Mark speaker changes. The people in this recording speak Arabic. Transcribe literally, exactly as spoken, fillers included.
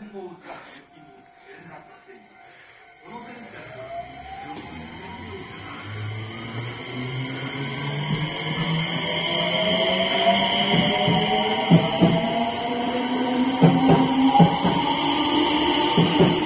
Speaker 1: 信号機が鉄筋に連絡しています。この電車にはよく燃料車があります。